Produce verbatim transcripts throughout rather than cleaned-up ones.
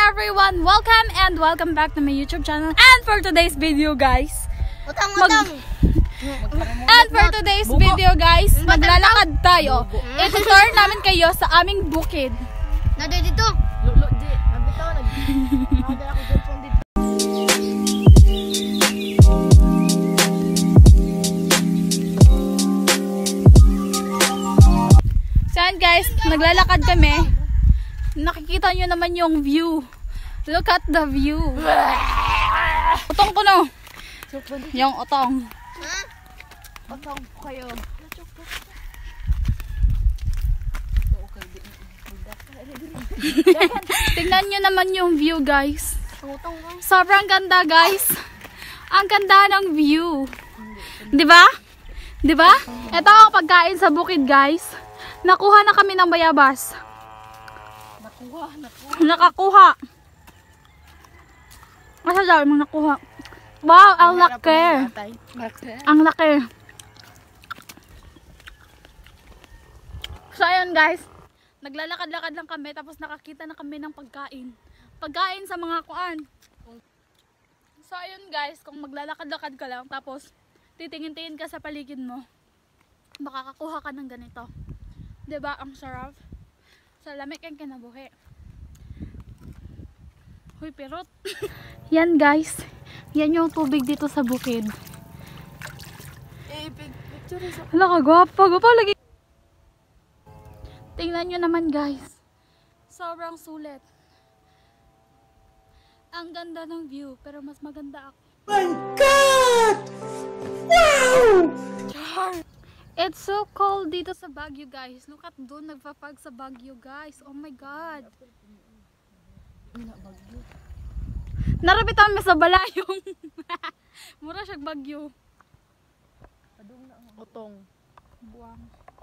everyone! Welcome and welcome back to my YouTube channel. And for today's video, guys, Utang, mag utang. And for today's video, guys, maglalakad tayo. Itutur namin kayo sa aming bukid. Nado dito. Lulo di. Nabitaw nag. Nada ako cellphone dito. Saan guys, naglalakad kami. Nakikita nyo naman yung view. Look at the view. Utong ko no. Yung utong. Ha? Utang ko kayo. Tingnan nyo naman yung view guys. Utang ko. Sobrang ganda guys. Ang ganda ng view. Diba? Diba? Ito ang pagkain sa bukid guys. Nakuha na kami ng bayabas. Nakuha, nakuha. Nakakuha. Masa daw mong nakuha? Wow, ang laki. Ang laki. So ayun guys, naglalakad-lakad lang kami tapos nakakita na kami ng pagkain. Pagkain sa mga kuan. So ayun guys, kung maglalakad-lakad ka lang tapos titingin-tingin ka sa paligid mo, makakakuha ka ng ganito. 'Di ba? Ang sarap. Sa lamig ang kinabuhi. Huy, pirot. Yan guys. Yan yung tubig dito sa bukid. Eh, picture sa. Hala ka, gwapa. Gwapa lagi. Tingnan nyo naman guys. Sobrang sulit. Ang ganda ng view. Pero mas maganda ako. My God! Wow! Char! It's so cold dito sa Baguio guys. Look at doon, nagpapag sa Baguio guys. Oh my God. Narapit kami sa balayong. Mura siyang Baguio. Utong. Buwang.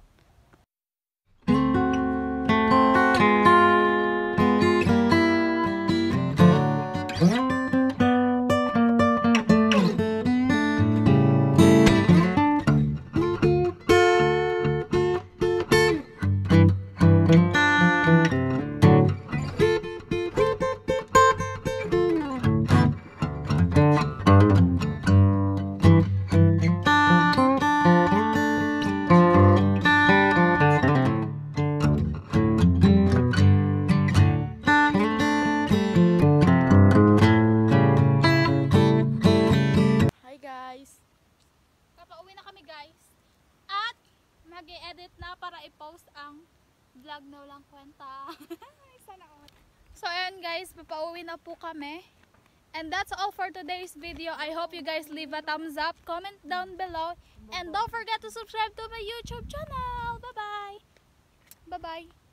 Mag-i-edit na para i-post ang vlog na walang kwenta. Sana all. So ayan guys, papauwi na po kami. And that's all for today's video. I hope you guys leave a thumbs up, comment down below, and don't forget to subscribe to my YouTube channel. Bye-bye. Bye-bye.